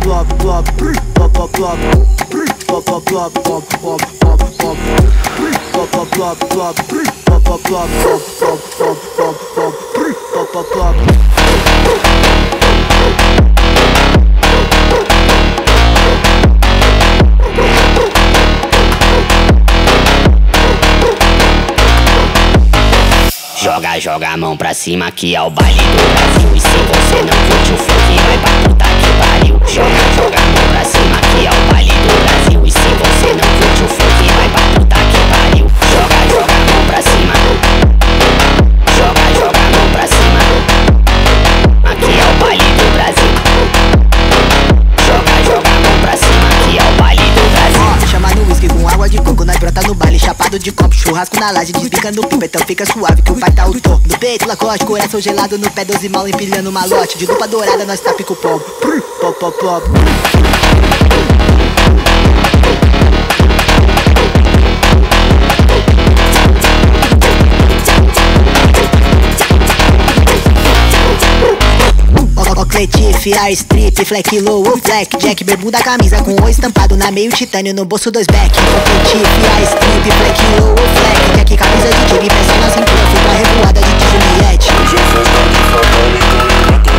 Joga a mão pra cima que é o baile do Brasil. E se você não curte o funk, vai pra puta que pariu. Joga a mão pra cima que é o baile do Brasil. E se você não curte o funk, vai pra puta que pariu. Joga a mão pra cima. Joga a mão pra cima. Aqui é o baile do Brasil. Joga a mão pra cima que é o baile do Brasil. Chama no whisky com água de coco, nós brota no baile, chapado de copo, churrasco na laje, desbica no pipa, então fica suave que o pai tá o topo. No peito, lacoste, coração gelado no pé, 12 mal empilhando malote, de lupa dourada nós tá pico pombo. Pop. Cletif, air strip, fleck low ou fleck jack, bermuda, camisa com o estampado na meio titânio, no bolso 2 back. Cletif, air strip, fleck low ou fleck jack, camisa de tigre, peça na cintura, fui pra revoada de Juliette. Hoje é festa de família,